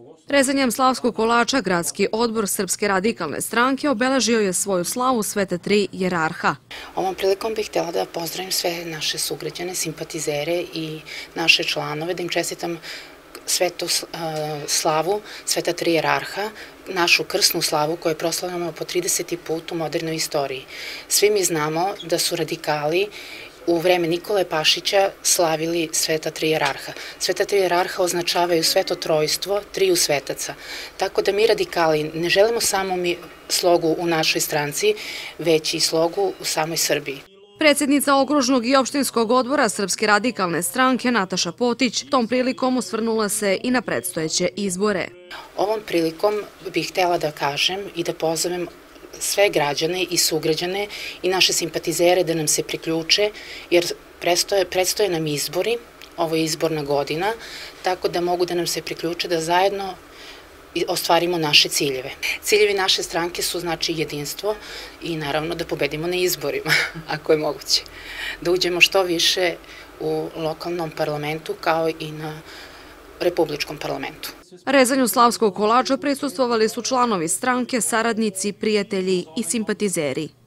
Rezanjem slavskog kolača Gradski odbor Srpske radikalne stranke obeležio je svoju slavu Sveta tri jerarha. Ovom prilikom bih htjela da pozdravim sve naše sugrađane, simpatizere i naše članove, da im čestitam svetu slavu Sveta tri jerarha, našu krsnu slavu koju proslavljamo po 30. put u modernoj istoriji. Svi mi znamo da su radikali u vreme Nikole Pašića slavili Sveta tri jerarha. Sveta tri jerarha označavaju sveto trojstvo, triju svetaca. Tako da mi radikali ne želimo samo slogu u našoj stranci, već i slogu u samoj Srbiji. Predsjednica okružnog i opštinskog odbora Srpske radikalne stranke Nataša Potić tom prilikom osvrnula se i na predstojeće izbore. Ovom prilikom bih htjela da kažem i da pozovem sve građane i sugrađane i naše simpatizere da nam se priključe, jer predstoje nam izbori, ovo je izborna godina, tako da mogu da nam se priključe da zajedno ostvarimo naše ciljeve. Ciljevi naše stranke su znači jedinstvo i naravno da pobedimo na izborima, ako je moguće. Da uđemo što više u lokalnom parlamentu kao i na republičkom parlamentu. Rezanju slavskog kolača prisustvovali su članovi stranke, saradnici, prijatelji i simpatizeri.